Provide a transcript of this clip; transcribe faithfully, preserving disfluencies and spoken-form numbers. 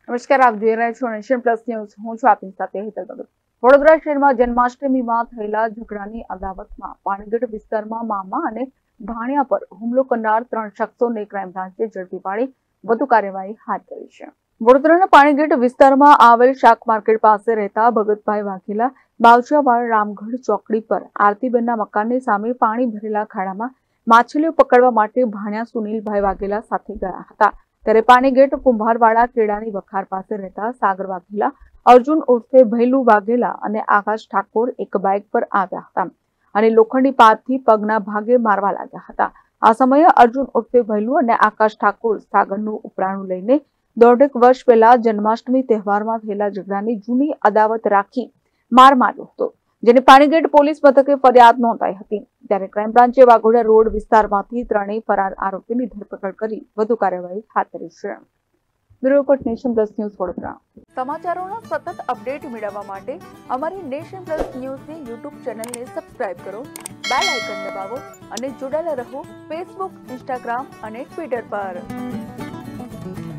નમસ્કાર, આપ જોઈ રહ્યા છો નેશન પ્લસ ન્યૂઝ. હું છું આપની સાથે હેતલ ભગત. વડોદરા શહેરમાં જન્માષ્ટમીમાં થયેલા ઝઘડાની અદાવતમાં પાણીગઢ વિસ્તારમાં મામા અને ભાણિયા પર હુમલો કરનાર ત્રણ શખ્સોને ક્રાઇમ બ્રાન્ચે ઝડપી પાડી વધુ કાર્યવાહી હાથ ધરી છે. વડોદરાના પાણીગઢ વિસ્તારમાં આવેલ શાક માર્કેટ પાસે રહેતા ભગતભાઈ વાઘેલા બાવચિયાવાડ રામગઢ ચોકડી પર આરતીબેનના મકાનની સામે પાણી ભરેલા ખાડામાં માછલીઓ પકડવા માટે ભાણિયા સુનિલભાઈ વાઘેલા સાથે ગયા હતા. ત્યારે પાણીગેટ કુંભારવાડા કેળાની વખાર પાસે રહેતા સાગર વાઘેલા, અર્જુન ઉર્ફે ભૈલુ વાઘેલા અને આકાશ ઠાકોર એક બાઇક પર આવ્યા હતા અને લોખંડી પાતથી પગના ભાગે મારવા લાગ્યા હતા. આ સમયે અર્જુન ઉર્ફે ભૈલુ અને આકાશ ઠાકોર સાગરનું ઉપરાણું લઈને દોઢેક વર્ષ પહેલા જન્માષ્ટમી તહેવારમાં થયેલા ઝઘડાની જૂની અદાવત રાખી માર માર્યો હતો, જેને પાણીગેટ પોલીસ મથકે ફરિયાદ નોંધાઈ હતી. ત્યારે ક્રાઇમ બ્રાન્ચે વાઘોડિયા રોડ વિસ્તારમાંથી ત્રણેય ફરાર આરોપીની ધરપકડ કરી વધુ કાર્યવાહી હાથ ધરી છે. Bureau report, Nation Plus News, Vadodara. સમાચારોના સતત અપડેટ મેળવવા માટે અમારી નેશન પ્લસ ન્યૂઝની યુટ્યુબ ચેનલને સબસ્ક્રાઇબ કરો, બેલ આઇકન દબાવો અને જોડાયેલા રહો ફેસબુક, ઇન્સ્ટાગ્રામ અને ટ્વિટર પર.